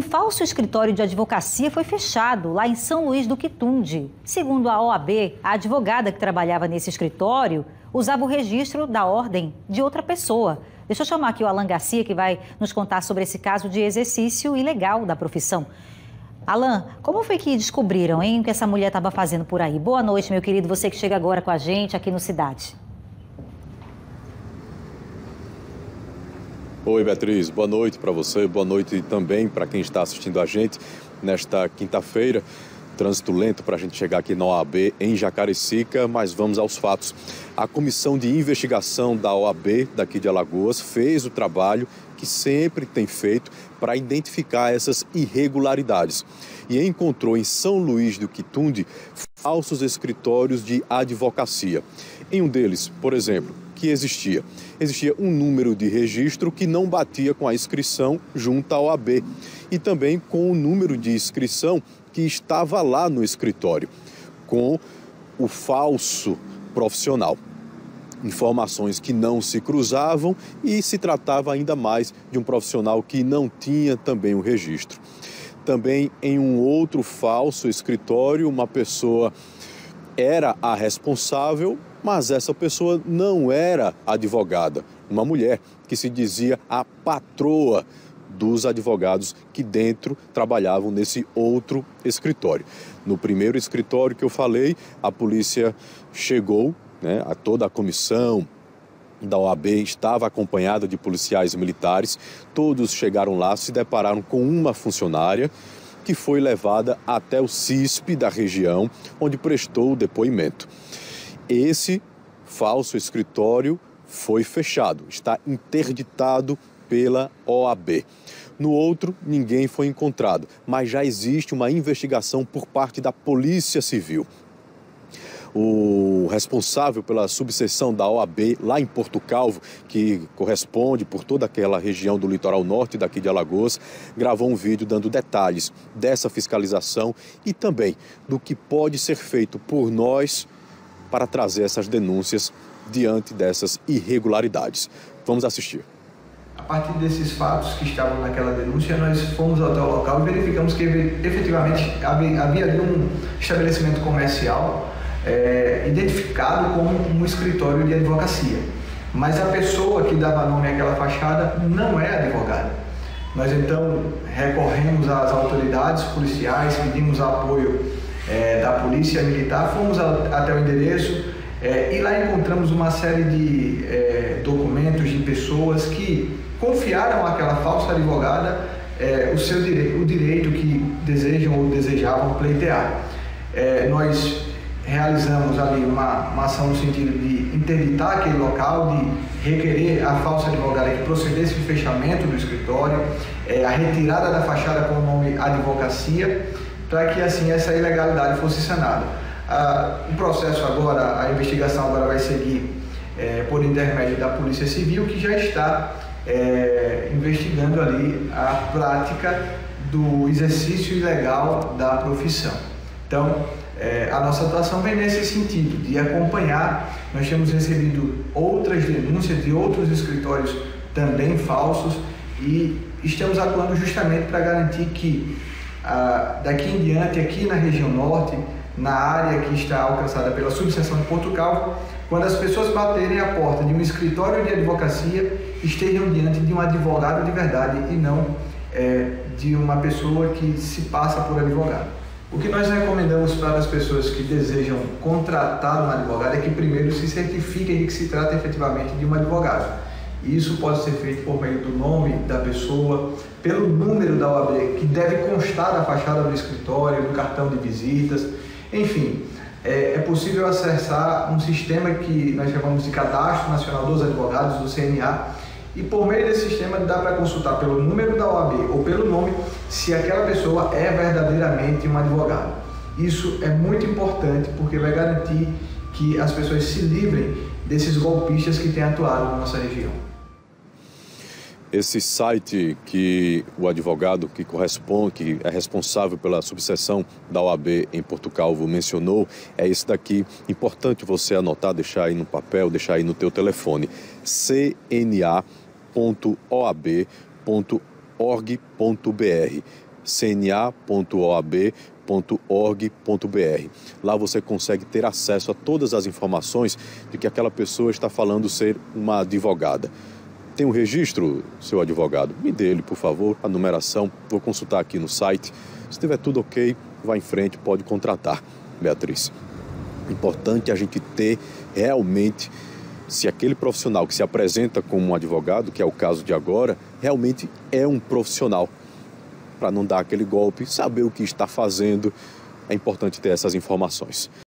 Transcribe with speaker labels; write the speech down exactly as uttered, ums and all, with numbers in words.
Speaker 1: falso escritório de advocacia foi fechado lá em São Luís do Quitunde. Segundo a O A B, a advogada que trabalhava nesse escritório usava o registro da ordem de outra pessoa. Deixa eu chamar aqui o Alan Garcia, que vai nos contar sobre esse caso de exercício ilegal da profissão. Alan, como foi que descobriram, hein, o que essa mulher estava fazendo por aí? Boa noite, meu querido, você que chega agora com a gente aqui no Cidade.
Speaker 2: Oi, Beatriz, boa noite para você, boa noite também para quem está assistindo a gente nesta quinta-feira. Trânsito lento para a gente chegar aqui na O A B em Jacarecica, mas vamos aos fatos. A comissão de investigação da O A B daqui de Alagoas fez o trabalho que sempre tem feito para identificar essas irregularidades e encontrou em São Luís do Quitunde falsos escritórios de advocacia. Em um deles, por exemplo, que existia? Existia um número de registro que não batia com a inscrição junto à O A B e também com o número de inscrição que estava lá no escritório, com o falso profissional. Informações que não se cruzavam e se tratava ainda mais de um profissional que não tinha também o registro. Também em um outro falso escritório, uma pessoa era a responsável, mas essa pessoa não era advogada, uma mulher que se dizia a patroa dos advogados que dentro trabalhavam nesse outro escritório. No primeiro escritório que eu falei, a polícia chegou, né, a toda a comissão da O A B estava acompanhada de policiais militares, todos chegaram lá, se depararam com uma funcionária que foi levada até o C I S P da região, onde prestou o depoimento. Esse falso escritório foi fechado, está interditado pela O A B. No outro, ninguém foi encontrado, mas já existe uma investigação por parte da Polícia Civil. O responsável pela subseção da O A B lá em Porto Calvo, que corresponde por toda aquela região do litoral norte daqui de Alagoas, gravou um vídeo dando detalhes dessa fiscalização e também do que pode ser feito por nós para trazer essas denúncias diante dessas irregularidades. Vamos assistir.
Speaker 3: A partir desses fatos que estavam naquela denúncia, nós fomos até o local e verificamos que efetivamente havia ali um estabelecimento comercial é, identificado como um escritório de advocacia. Mas a pessoa que dava nome àquela fachada não é advogada. Nós então recorremos às autoridades policiais, pedimos apoio é, da polícia militar, fomos a, até o endereço é, e lá encontramos uma série de é, documentos de pessoas que confiaram àquela falsa advogada é, o seu direito, o direito que desejam ou desejavam pleitear. É, nós realizamos ali uma, uma ação no sentido de interditar aquele local, de requerer a falsa advogada que procedesse o fechamento do escritório, é, a retirada da fachada com o nome advocacia, para que assim essa ilegalidade fosse sanada. Ah, o processo agora, a investigação agora vai seguir é, por intermédio da Polícia Civil, que já está é, investigando ali a prática do exercício ilegal da profissão. Então, é, a nossa atuação vem nesse sentido, de acompanhar. Nós temos recebido outras denúncias de outros escritórios também falsos e estamos atuando justamente para garantir que ah, daqui em diante, aqui na região norte, na área que está alcançada pela subseção de Porto Calvo, quando as pessoas baterem a porta de um escritório de advocacia, estejam diante de um advogado de verdade e não é, de uma pessoa que se passa por advogado. O que nós recomendamos para as pessoas que desejam contratar um advogado é que primeiro se certifiquem de que se trata efetivamente de um advogado. E isso pode ser feito por meio do nome da pessoa, pelo número da O A B, que deve constar na fachada do escritório, no cartão de visitas, enfim. É, é possível acessar um sistema que nós chamamos de Cadastro Nacional dos Advogados, do C N A, e por meio desse sistema dá para consultar pelo número da O A B ou pelo nome se aquela pessoa é verdadeiramente um advogado. Isso é muito importante porque vai garantir que as pessoas se livrem desses golpistas que têm atuado na nossa região.
Speaker 2: Esse site que o advogado que corresponde, que é responsável pela subseção da O A B em Porto Calvo mencionou, é esse daqui. Importante você anotar, deixar aí no papel, deixar aí no teu telefone. c n a ponto o a b ponto org ponto b r. c n a ponto o a b ponto org ponto b r. Lá você consegue ter acesso a todas as informações de que aquela pessoa está falando ser uma advogada. Tem um registro, seu advogado? Me dê ele, por favor, a numeração. Vou consultar aqui no site. Se tiver tudo ok, vá em frente, pode contratar, Beatriz. Importante a gente ter realmente, se aquele profissional que se apresenta como um advogado, que é o caso de agora, realmente é um profissional. Para não dar aquele golpe, saber o que está fazendo, é importante ter essas informações.